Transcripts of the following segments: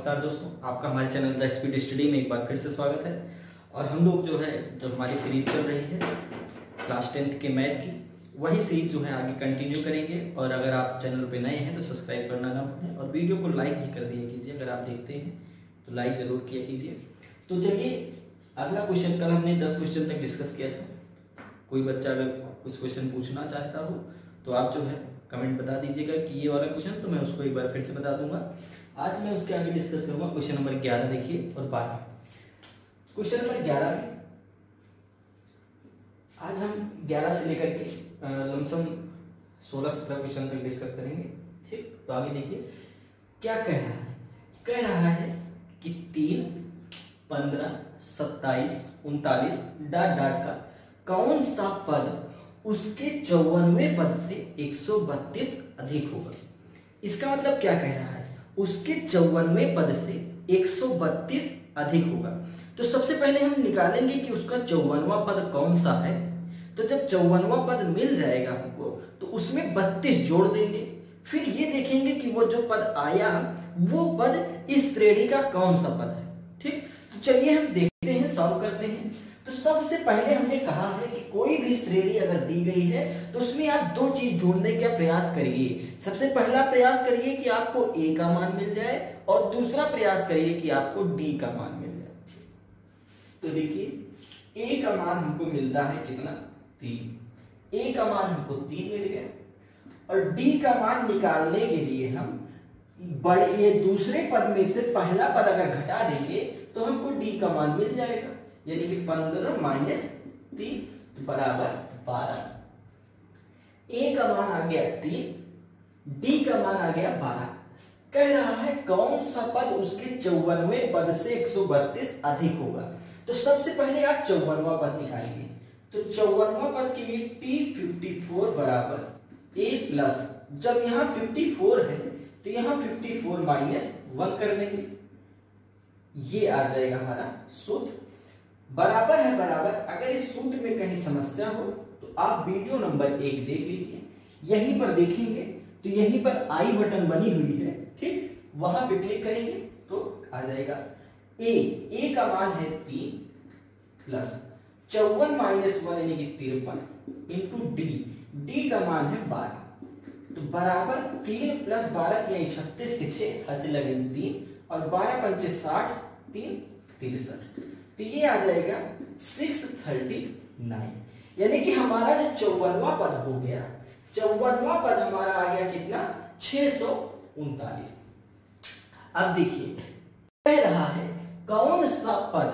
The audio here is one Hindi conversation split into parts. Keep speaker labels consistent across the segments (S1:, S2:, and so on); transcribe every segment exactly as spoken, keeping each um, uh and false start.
S1: नमस्कार दोस्तों, आपका हमारे चैनल द स्पीड स्टडी में एक बार फिर से स्वागत है। और हम लोग जो है जो हमारी सीरीज चल रही है क्लास टेंथ के मैथ की, वही सीरीज जो है आगे कंटिन्यू करेंगे। और अगर आप चैनल पे नए हैं तो सब्सक्राइब करना ना भूलें और वीडियो को लाइक भी कर दिया कीजिए। अगर आप देखते हैं तो लाइक ज़रूर किया कीजिए। तो चलिए अगला क्वेश्चन, कल हमने दस क्वेश्चन तक डिस्कस किया था। कोई बच्चा अगर कुछ क्वेश्चन पूछना चाहता हो तो आप जो है कमेंट बता दीजिएगा कि ये वाला क्वेश्चन, तो मैं उसको एक बार फिर से बता दूंगा। आज मैं उसके आगे डिस्कस करूंगा क्वेश्चन नंबर ग्यारह देखिए और बारह। क्वेश्चन नंबर ग्यारह में आज हम ग्यारह से लेकर के लमसम सोलह सत्रह क्वेश्चन तक डिस्कस करेंगे। ठीक, तो आगे देखिए क्या कह रहा है। कह रहा है कि तीन, पंद्रह, सत्ताईस, उनतालीस डाट डाट का कौन सा पद उसके चौवनवे पद से एक सौ बत्तीस अधिक होगा। इसका मतलब क्या कह रहा है, उसके चौवनवे पद से एक सौ बत्तीस अधिक होगा। तो सबसे पहले हम निकालेंगे कि उसका चौवनवा पद कौन सा है। तो जब चौवनवा पद मिल जाएगा हमको तो उसमें बत्तीस जोड़ देंगे। फिर ये देखेंगे कि वो जो पद आया वो पद इस श्रेणी का कौन सा पद है। ठीक, तो चलिए हम देखते हैं, सॉल्व करते हैं। तो सबसे पहले हमने कहा है कि कोई भी श्रेणी अगर दी गई है तो उसमें आप दो चीज ढूंढने का प्रयास करिए। सबसे पहला प्रयास करिए कि आपको ए का मान मिल जाए और दूसरा प्रयास करिए कि आपको डी का मान मिल जाए। तो देखिए ए का मान हमको मिलता है कितना, तीन। ए का मान हमको तीन मिल गया और डी का मान निकालने के लिए हम बड़े ये दूसरे पद में से पहला पद अगर घटा देंगे तो हमको डी का मान मिल जाएगा, यानी कि पंद्रह माइनस तीन बराबर बारह। ए का मान आ गया तीन, डी का मान आ गया बारह। कह रहा है कौन सा पद उसके चौवनवे पद से एक सौ बत्तीस अधिक होगा। तो सबसे पहले आप चौवनवा पद निकालिए। तो चौवनवा पद के लिए टी फिफ्टी फोर बराबर ए प्लस, जब यहां फिफ्टी फोर है तो यहां फिफ्टी फोर माइनस वन कर देंगे, ये आ जाएगा हमारा सूत्र। बराबर है बराबर। अगर इस सूत्र में कहीं समस्या हो तो आप वीडियो नंबर एक देख लीजिए, यहीं पर देखेंगे तो यहीं पर आई बटन बनी हुई है। ठीक, वहां पे क्लिक करेंगे तो आ जाएगा ए। ए का मान है तीन प्लस चौवन माइनस वन यानी कि तिरपन इंटू डी। डी का मान है बारह। तो बराबर तीन प्लस बारह यानी छत्तीस के छह हाथ से लगे तीन और बारह पंचे साठ, तीन तिरसठ। तो ये आ जाएगा सिक्स थर्टी नाइन, यानी कि हमारा जो चौवनवा पद हो गया, चौवनवा पद हमारा आ गया कितना, छह सौ उनतालीस। अब देखिए कह रहा है कौन सा पद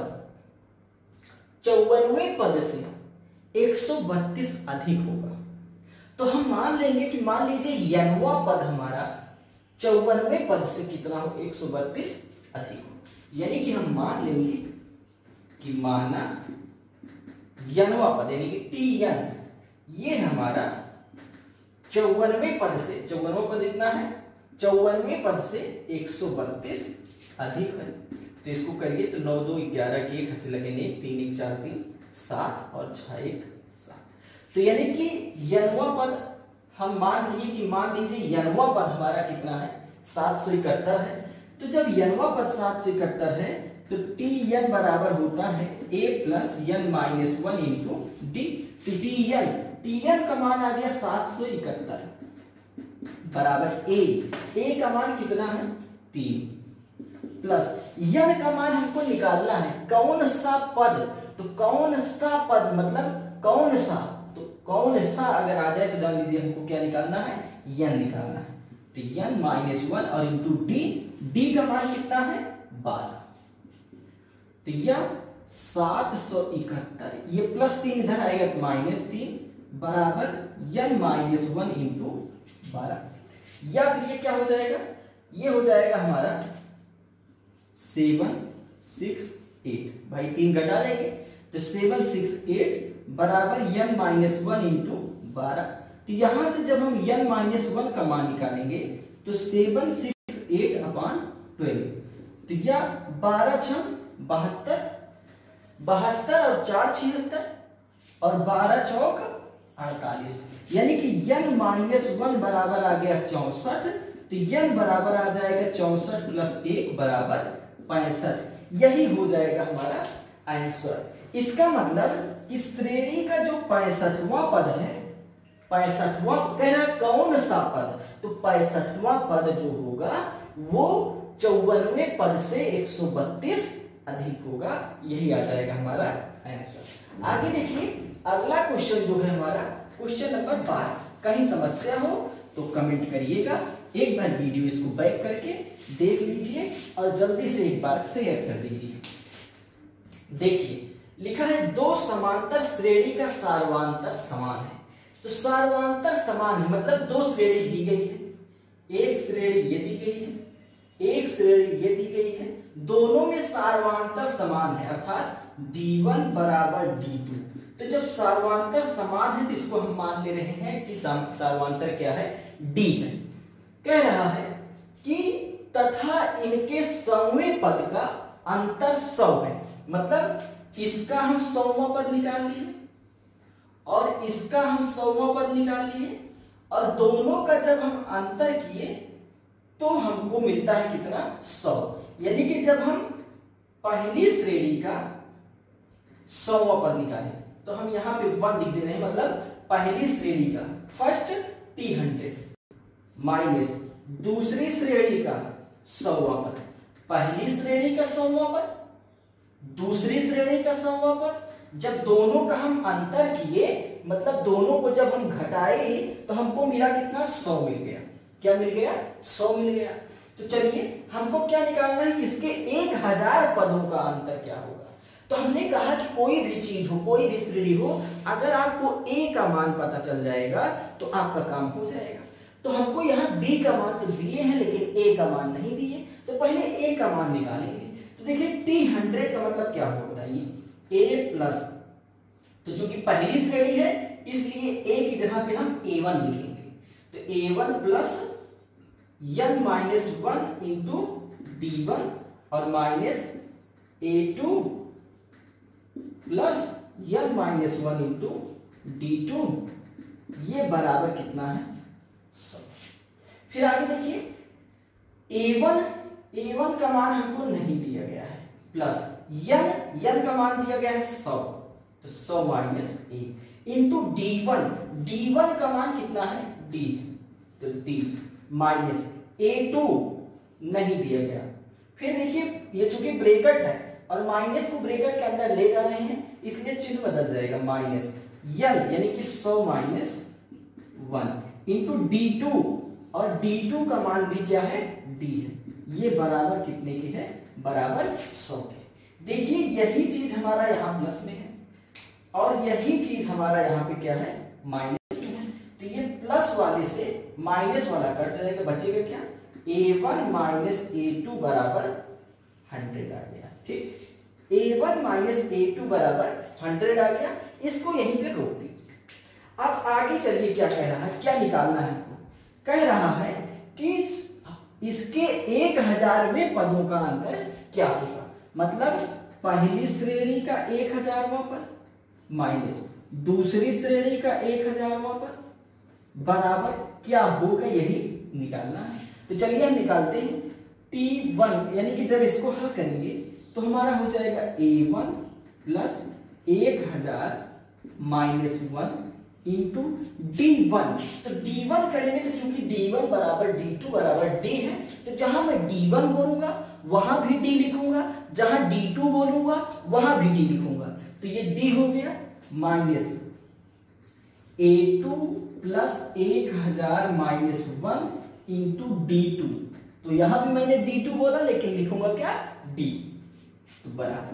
S1: चौवनवे पद से एक सौ बत्तीस अधिक होगा। तो हम मान लेंगे कि मान लीजिए यनवा पद हमारा चौवनवे पद से कितना हो, एक सौ बत्तीस अधिक हो। यानी कि हम मान लेंगे कि माना यनवा पद यानी कि टी यन, ये हमारा चौवनवे पद से, चौवनवा पद इतना है, चौवनवे पद से एक सौ बत्तीस अधिक है। तो इसको करिए तो नौ दो ग्यारह की एक हंसी लगे नहीं, तीन एक चार तीन सात और छह एक सात। तो यानी कि यनवा पद हम मान लिए कि मान लीजिए यनवा पद हमारा कितना है, सात सौ इकहत्तर है। तो जब यनवा पद सात सौ इकहत्तर है तो टी एन बराबर होता है A plus N minus one into D. तो टी एन टी एन का मान आ गया सात सौ इकहत्तर बराबर ए। ए का मान कितना है, तीन प्लस एन का मान हमको निकालना है कौन सा पद। तो कौन सा पद मतलब कौन सा, तो कौन सा अगर आ जाए तो जान लीजिए हमको क्या निकालना है, एन निकालना है। तो एन माइनस वन और इंटू डी। डी का मान कितना है, बारह। तो यह सात सौ इकहत्तर, ये प्लस तीन इधर आएगा तो माइनस तीन बराबर एन माइनस वन इंटू बारह। या फिर ये क्या हो जाएगा, ये हो जाएगा हमारा सेवन सिक्स एट। भाई तीन घटा लेंगे तो सेवन सिक्स एट बराबर एन माइनस वन इंटू बारह। तो यहां से जब हम एन माइनस वन का मान निकालेंगे तो seven six eight upon twelve. तो यह बारह छह बहत्तर, बहत्तर और चार छिहत्तर और बारह चौक अड़तालीस, यानी कि एन माइनस वन बराबर आ गया चौसठ तो n बराबर आ जाएगा चौसठ प्लस एक बराबर पैंसठ। यही हो जाएगा हमारा आंसर। इसका मतलब कि श्रेणी का जो पैंसठवां पद है, पैंसठवां कह रहा कौन सा पद, तो पैंसठवां पद जो होगा वो चौवनवे पद से एक सौ बत्तीस अधिक होगा। यही आ जाएगा हमारा आंसर। आगे देखिए अगला क्वेश्चन जो है हमारा क्वेश्चन नंबर बारह। कहीं समस्या हो तो कमेंट करिएगा, एक बार वीडियो इसको बैक करके देख लीजिए और जल्दी से एक बार शेयर कर दीजिए। देखिए लिखा है दो समांतर श्रेणी का सार्वांतर समान है। तो सार्वांतर समान है मतलब दो श्रेणी दी गई है, एक श्रेणी ये दी गई है, एक श्रेणी ये दी गई है, दोनों में सार्वांतर समान है अर्थात डी वन बराबर डी टू। तो जब सार्वांतर समान है तो इसको हम मान ले रहे हैं कि सार्वांतर क्या है, D है। कह रहा है कि तथा इनके सौवें पद का अंतर सौ है, मतलब इसका हम सौवां पद निकाल लिए और इसका हम सौवां पद निकाल लिए और दोनों का जब हम अंतर किए तो हमको मिलता है कितना, सौ। यानी कि जब हम पहली श्रेणी का सौवां पद निकालें तो हम यहां पे वन लिख दे रहे हैं, मतलब पहली श्रेणी का फर्स्ट टी हंड्रेड माइनस दूसरी श्रेणी का सौवां पद, पहली श्रेणी का सौवां पद, दूसरी श्रेणी का सौवां पद। जब दोनों का हम अंतर किए मतलब दोनों को जब हम घटाए तो हमको मिला कितना, सौ मिल गया। क्या मिल गया, सौ मिल गया। तो चलिए हमको क्या निकालना है कि इसके एक हजार पदों का अंतर क्या होगा। तो हमने कहा कि कोई भी चीज हो, कोई भी श्रेणी हो, अगर आपको a का मान पता चल जाएगा तो आपका काम हो जाएगा। तो हमको यहाँ b का मान तो दिए हैं लेकिन a का मान नहीं दिए, तो पहले a का मान निकालेंगे। तो देखिए टी हंड्रेड का मतलब क्या होगा बताइए, a प्लस, तो जो कि पहली श्रेणी है इसलिए a की जगह पे हम ए वन लिखेंगे। तो A one plus n minus one into D one और minus A two plus n minus one into D two, ये बराबर कितना है, सौ। फिर आगे देखिए ए वन, ए वन का मान हमको नहीं दिया गया है, प्लस n, n का मान दिया गया है सौ, तो सौ माइनस एक into D one, D one का मान कितना है, d, तो d माइनस ए टू नहीं दिया गया। फिर देखिए ये चूंकि ब्रैकेट है और माइनस को ब्रैकेट के अंदर ले जा रहे हैं इसलिए चिन्ह बदल जाएगा, माइनस यल यानी कि सौ minus one into D two, और डी टू का मान भी क्या है, d है। ये बराबर कितने के है, बराबर सौ के। देखिए यही चीज हमारा यहाँ प्लस में है और यही चीज हमारा यहाँ पे क्या है, माइनस में है। तो ये प्लस वाले से माइनस वाला कट जाएगा, बचेगा क्या, A one minus A two बराबर हंड्रेड आ गया। ठीक, A one minus A two बराबर हंड्रेड आ गया। इसको यहीं पे रोक दीजिए। अब आगे चलिए क्या कह रहा है, क्या निकालना है हमको, कह रहा है कि इसके एक हजारवें पदों का अंतर क्या होगा, मतलब पहली श्रेणी का एक हजारवां पद माइनस दूसरी श्रेणी का एक हजारवां पद बराबर क्या होगा, यही निकालना है। तो चलिए हम निकालते हैं टी वन, यानी कि जब इसको हल करेंगे तो हमारा हो जाएगा ए वन प्लस एक हजार minus one into D one. तो डी वन करेंगे तो चूंकि डी वन बराबर डी टू बराबर डी है, तो जहां मैं डी वन बोलूंगा वहां भी डी लिखूंगा, जहां डी टू बोलूंगा वहां भी डी लिखूंगा। तो ये डी हो गया माइनस ए टू प्लस एक हजार minus one into D two. तो यहां भी मैंने डी टू बोला लेकिन लिखूंगा क्या, डी। तो बराबर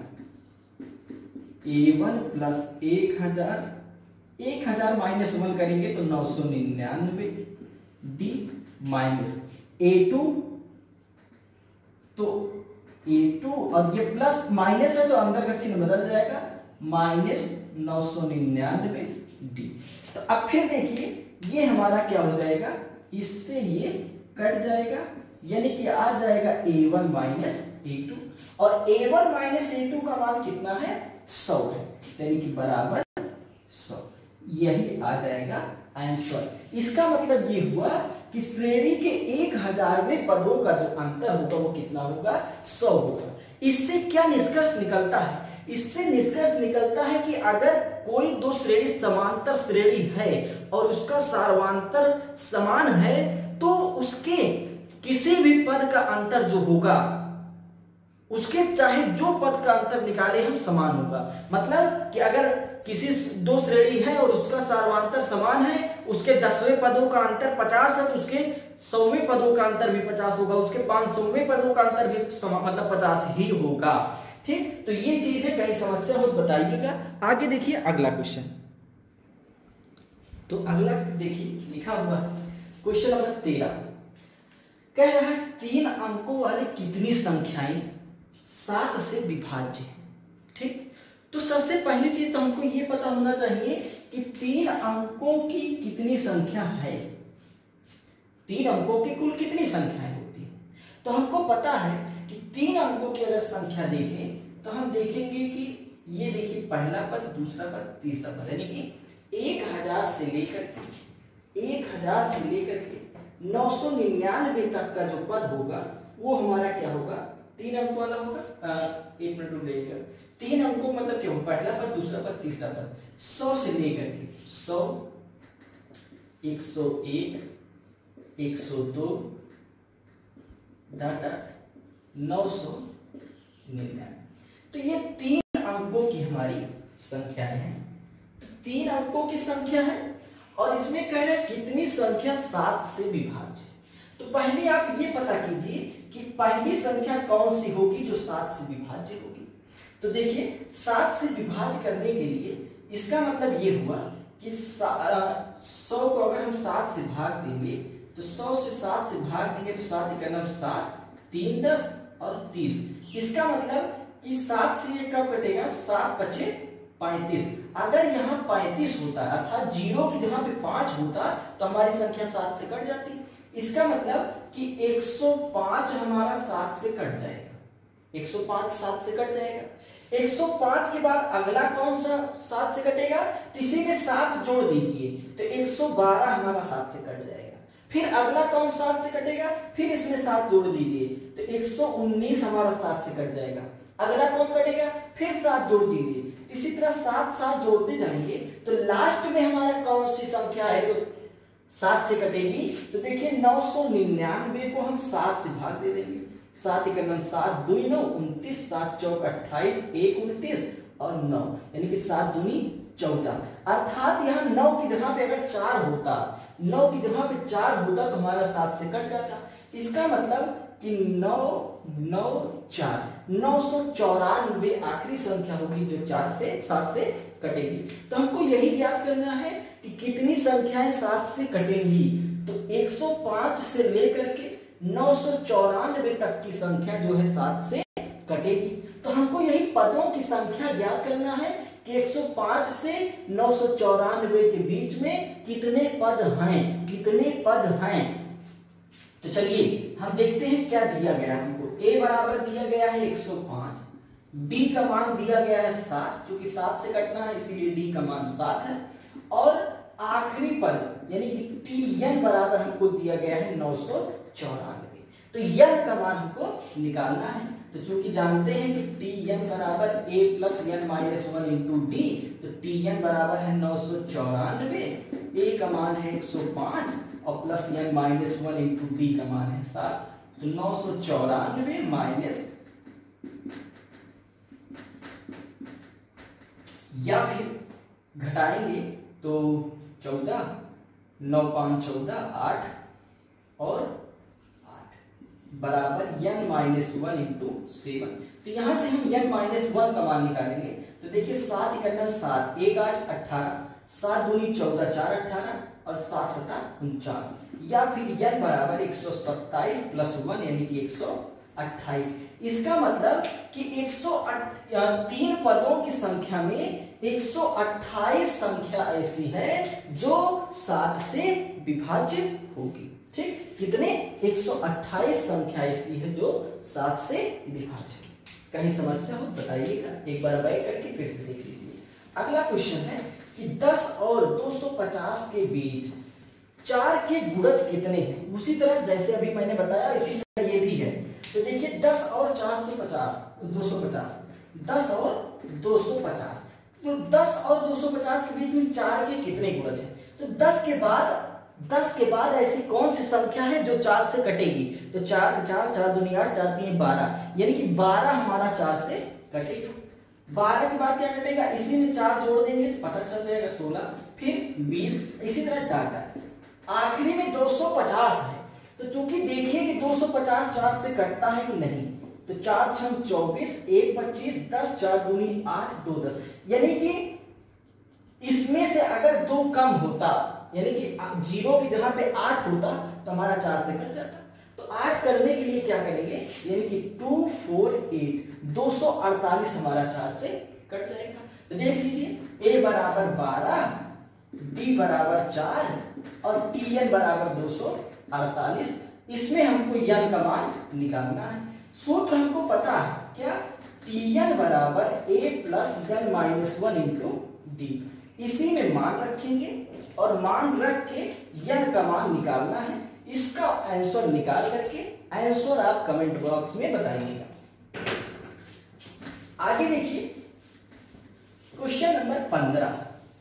S1: ए वन प्लस एक हजार, एक हजार माइनस वन करेंगे तो नौ सौ निन्यानवे डी माइनस ए टू, तो ए टू और ये प्लस माइनस है तो अंदर का चिन्ह बदल जाएगा, माइनस नौ सौ निन्यानवे डी। तो अब फिर देखिए ये हमारा क्या हो जाएगा, इससे ये कट जाएगा यानी कि आ जाएगा A one minus A two, और A one minus A two का मान कितना है, सौ है, यानी कि बराबर सौ। यही आ जाएगा आंसर। इसका मतलब ये हुआ कि श्रेणी के एक हजारवें पदों का जो अंतर होगा वो कितना होगा, सौ होगा। इससे क्या निष्कर्ष निकलता है, इससे निष्कर्ष निकलता है कि अगर कोई दो श्रेणी समांतर श्रेणी है और उसका सार्वांतर समान है तो उसके किसी भी पद का अंतर जो होगा, उसके चाहे जो पद का अंतर निकाले हम समान होगा। मतलब कि अगर किसी दो श्रेणी है और उसका सार्वांतर समान है, उसके दसवें पदों का अंतर पचास है तो उसके सौवें पदों का अंतर भी पचास होगा, उसके पांच सौवें पदों का अंतर भी मतलब पचास ही होगा। ठीक, तो ये चीज है, कहीं समस्या हो बताइएगा। आगे देखिए अगला क्वेश्चन। तो अगला देखिए लिखा हुआ क्वेश्चन नंबर तेरह, कह रहा है तीन अंकों वाली कितनी संख्याएं सात से विभाज्य है। ठीक, तो सबसे पहली चीज तो हमको ये पता होना चाहिए कि तीन अंकों की कितनी संख्या है, तीन अंकों की कुल कितनी संख्याएं होती है। तो हमको पता है कि तीन अंकों की अगर संख्या देखें तो हम देखेंगे कि ये देखिए पहला पद, दूसरा पद, तीसरा पद, यानी कि एक हजार से लेकर के एक हजार से लेकर के नौ सौ निन्यानवे तक का जो पद होगा वो हमारा क्या होगा, तीन अंकों वाला होगा। आ, एक मिनट रुक जाइएगा, तीन अंकों मतलब क्या होगा, पहला पद, दूसरा पद, तीसरा पद। सौ से लेकर के सौ, एक सौ एक, एक सौ दो, डॉट डॉट नौ सौ निन्यानवे। तो ये तीन अंकों की हमारी संख्याएं हैं। तो तीन अंकों की संख्या है और इसमें कह रहे हैं कितनी संख्या सात से विभाज्य है। तो पहले आप ये पता कीजिए कि पहली संख्या कौन सी होगी जो सात से विभाज्य होगी। तो देखिए सात से विभाज्य करने के लिए इसका मतलब ये हुआ कि सौ को अगर हम सात से भाग देंगे तो सौ से सात से भाग देंगे तो सात इक्यावन सात, तीन दस और तीस। इसका मतलब कि सात से ये कब कटेगा, सात पचे पैंतीस। अगर यहाँ पैंतीस होता अर्थात जीरो की जगह पे पांच होता तो हमारी संख्या सात से कट जाती। इसका मतलब कि एक सौ पांच हमारा सात से कट जाएगा, एक सौ पांच सात से कट जाएगा। एक सौ पांच के बाद अगला कौन सा सात से कटेगा, तो इसी में सात जोड़ दीजिए तो एक सौ बारह हमारा सात से कट जाएगा। फिर अगला कौन सात से कटेगा, फिर इसमें सात जोड़ दीजिए तो एक सौ उन्नीस हमारा सात से कट जाएगा। अगला कौन कटेगा, फिर सात जोड़ दीजिए, इसी तरह सात सात जोड़ते जाएंगे तो लास्ट में हमारा कौन सी संख्या है जो सात से कटेगी। तो देखिए नौ सौ निन्यानवे को हम सात से भाग दे देंगे, सात इक्यावन सात दुई नौ उनतीस, सात चौक अट्ठाईस, एक उनतीस और नौ, यानी कि सात दूनी चौदह। अर्थात यहाँ नौ की जगह पे अगर चार होता, नौ की जगह पे चार होता तो हमारा सात से कट जाता। इसका मतलब कि नौ नौ चार, नौ सौ चौरानवे आखिरी संख्या होगी जो चार से सात से कटेगी। तो हमको यही याद करना है कि कितनी संख्याएं सात से कटेंगी। तो एक सौ पांच से लेकर के नौ सौ चौरानवे तक की संख्या जो है सात से कटेगी। तो हमको यही पदों की संख्या ज्ञात करना है कि एक सौ पांच से नौ सौ चौरानवे के बीच में कितने पद हैं, कितने पद हैं। तो चलिए हम देखते हैं क्या दिया गया हमको। a बराबर दिया गया है एक सौ पांच, d का मान दिया गया है सात, क्योंकि सात से कटना है इसीलिए d का मान सात है। और आखिरी पद यानी कि tn बराबर हमको दिया गया है नौ सौ चौरानवे। तो n का मान हमको निकालना है। तो चूंकि जानते हैं कि tn बराबर a plus n minus one into D, तो tn बराबर है नौ सौ चौरानवे, a का मान है एक सौ पांच और plus n minus one into d का मान है सात। तो नौ सौ चौरानवे माइनस या फिर घटाएंगे तो चौदह, नौ पांच चौदह, आठ और आठ बराबर n minus one into seven. तो यहां से हम n माइनस वन का मान निकालेंगे। तो देखिए सात इक्यावन सात, एक आठ अठारह, सात दूनी चौदह, चार अठारह और सात सता उनचास, या फिर n बराबर एक सौ सत्ताईस प्लस वन यानी कि एक सौ अट्ठाईस। इसका मतलब कि एक सौ तीन पदों की संख्या में एक सौ अट्ठाईस संख्या ऐसी है जो सात से विभाजित होगी। ठीक, कितने, एक सौ अट्ठाईस संख्या ऐसी है जो सात से विभाजित। कहीं समस्या हो बताइएगा, एक बार बैठ करके फिर से देख लीजिए। अगला क्वेश्चन है कि दस और दो सौ पचास के बीच चार के गुणज कितने हैं, उसी तरह जैसे अभी मैंने बताया इसी तरह ये भी है। तो देखिए दस और चार सौ पचास, दो सौ पचास, दस और दो सौ पचास, तो दस और दो सौ पचास के बीच में चार के कितने गुणज हैं? तो दस के बाद दस के बाद ऐसी कौन सी संख्या है जो चार से कटेगी? तो चार चार चार दूनी आठ, चार तीन बारह, यानी कि बारह हमारा चार से कटेगा। बारह के बाद क्या कटेगा? इसी में चार जोड़ देंगे तो पता चल जाएगा सोलह, फिर बीस, इसी तरह डाटा आखिरी में दो सौ पचास है। तो चूंकि देखिए कि दो सौ पचास चार से कटता है कि नहीं, तो चार छह चौबीस, एक पच्चीस, दस, चार दूनी आठ, दो दस, यानी कि इसमें से अगर दो कम होता, यानी कि जीरो की जगह पे आठ होता तो हमारा चार से कट जाता। तो आठ करने के लिए क्या करेंगे, यानी कि टू फोर एट, दो सौ अड़तालीस हमारा चार से कट जाएगा। तो देख लीजिए ए बराबर बारह, डी बराबर चार और टी एन बराबर दो सौ अड़तालीस। इसमें हमको यन का मान निकालना है। सूत्र हमको पता है क्या, टी एन बराबर a plus N minus one into d. इसी में मान रखेंगे और मान रख के यन का मान निकालना है। इसका आंसर निकाल करके आंसर आप कमेंट बॉक्स में बताइएगा। आगे देखिए क्वेश्चन नंबर पंद्रह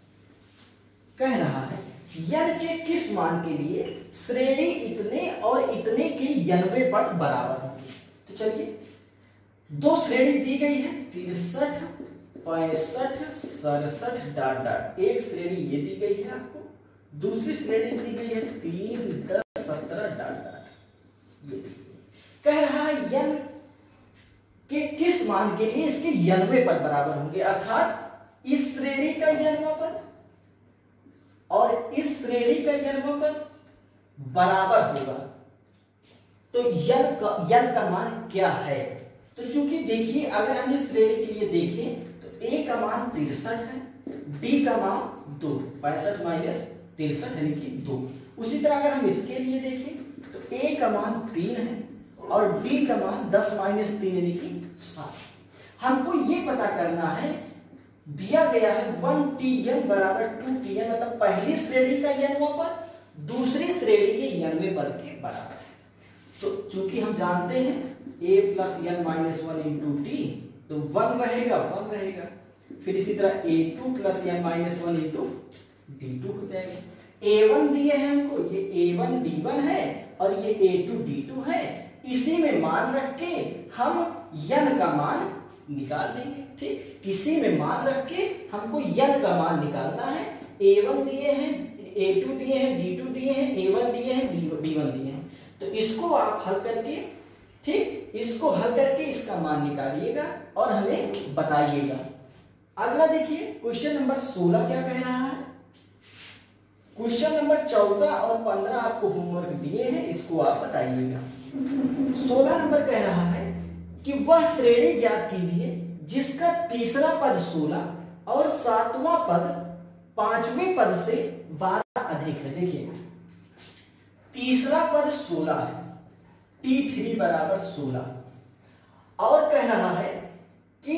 S1: कह रहा है यन के किस मान के लिए श्रेणी इतने और इतने के यनवे पद बराबर होंगे। तो चलिए दो श्रेणी दी गई है, तिरसठ, पैंसठ, सड़सठ डाट डाट। एक श्रेणी ये दी गई है आपको, दूसरी श्रेणी दी गई है तीन, दस, सत्रह डाट डाट। ये कह रहा है यन के किस मान के लिए इसके यनवे पद बराबर होंगे, अर्थात इस श्रेणी का यनवा पद और इस श्रेणी का यनवा पद बराबर होगा। तो यन का यन का मान क्या है? तो चूंकि देखिए अगर हम इस श्रेणी के लिए देखें तो ए का मान तिरसठ है, डी का मान दो, पैंसठ माइनस तिरसठ यानी कि दो। उसी तरह अगर हम इसके लिए देखें तो ए का मान तीन है और डी का मान दस माइनस तीन यानी कि सात। हमको ये पता करना है, दिया गया है वन टी एन बराबर टू टी एन, मतलब पहली श्रेणी का यनवा पद दूसरी श्रेणी के यनवे पद के बराबर है। तो चूंकि हम जानते हैं a plus N minus one into t, तो वन रहेगा वन रहेगा, फिर इसी तरह a two plus N minus one into D two हो जाएगा। ए वन दिए हैं हमको, ये ए वन डी वन है और ये ए टू डी टू है। इसी में मान रख के हम n का मान निकाल लेंगे। ठीक, इसी में मान रख के हमको n का मान निकालना है। ए वन दिए हैं, ए टू दिए हैं, डी टू दिए हैं, ए वन दिए हैं, डी वन दिए हैं। तो इसको आप हल करके, ठीक, इसको हल करके इसका मान निकालिएगा और हमें बताइएगा। अगला देखिए क्वेश्चन नंबर सोलह क्या कह रहा है। क्वेश्चन नंबर चौदह और पंद्रह आपको होमवर्क दिए हैं, इसको आप बताइएगा। सोलह नंबर कह रहा है कि वह श्रेणी ज्ञात कीजिए जिसका तीसरा पद सोलह और सातवां पद पांचवें पद से बारह अधिक है। देखिएगा तीसरा पद सोलह है, टी थ्री बराबर सोलह, और कह रहा है कि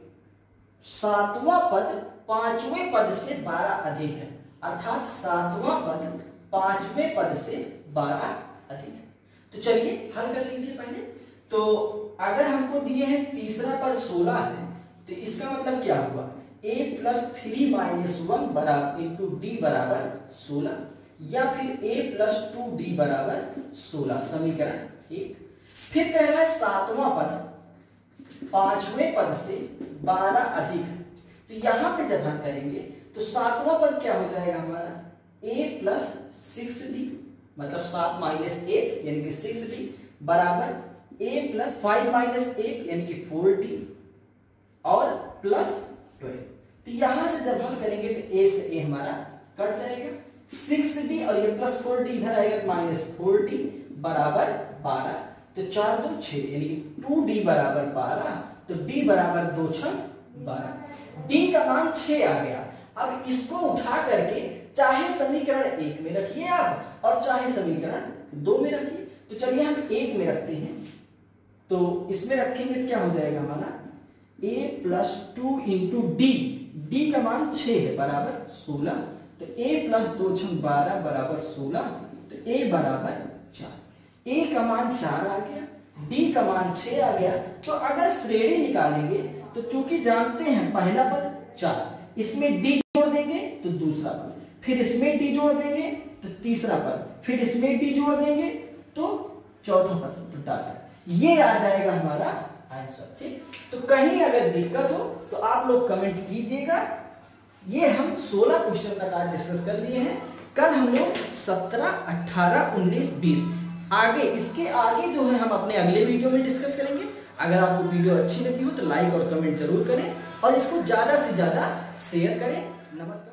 S1: सातवां पद पांचवें पद से बारह अधिक है, अर्थात सातवां पद पांचवें पद से बारह अधिक है। तो चलिए हल कर लीजिए पहले। तो अगर हमको दिए हैं तीसरा पद सोलह है तो इसका मतलब क्या हुआ, a plus three minus one बराबर इंटू डी बराबर सोलह, या फिर a प्लस टू डी बराबर सोलह, समीकरण एक। फिर कह रहा है सातवां पद पांचवें पद से बारह अधिक, तो यहां पे जब हम करेंगे तो सातवां पद क्या हो जाएगा हमारा, a प्लस सिक्स डी, मतलब सात माइनस एक यानी कि सिक्स डी बराबर a प्लस फाइव माइनस एक यानी कि फोर डी और प्लस ट्वेल्व। तो यहां से जब हल करेंगे तो a से a हमारा कट जाएगा, सिक्स डी और ये प्लस फोर डी इधर आएगा माइनस फोर डी बराबर बारह। तो चार दो छह यानी कि टू डी बराबर बारह, तो d बराबर दो छह बारह, d का मान छह आ गया। अब इसको उठा करके चाहे समीकरण एक में रखिए आप और चाहे समीकरण दो में रखिए। तो चलिए हम एक में रखते हैं, तो इसमें रखेंगे तो क्या हो जाएगा हमारा a plus two into D, D का मान छह है बराबर सोलह, तो a प्लस दो छंग बारह बराबर सोलह, तो a बराबर चार। a का मान चार आ गया, d का मान छह आ गया। तो अगर श्रेणी निकालेंगे तो चूंकि जानते हैं पहला पद चार, इसमें d जोड़ देंगे तो दूसरा पद, फिर इसमें d जोड़ देंगे तो तीसरा पद, फिर इसमें d जोड़ देंगे तो चौथा पद टोटल। ये आ जाएगा हमारा आंसर। ठीक, तो कहीं अगर दिक्कत हो तो आप लोग कमेंट कीजिएगा। ये हम सोलह क्वेश्चन तक आज डिस्कस कर लिए हैं। कल हम लोग सत्रह, अठारह, उन्नीस, बीस आगे, इसके आगे जो है हम अपने अगले वीडियो में डिस्कस करेंगे। अगर आपको वीडियो अच्छी लगी हो तो लाइक और कमेंट जरूर करें और इसको ज्यादा से ज्यादा शेयर करें। नमस्कार।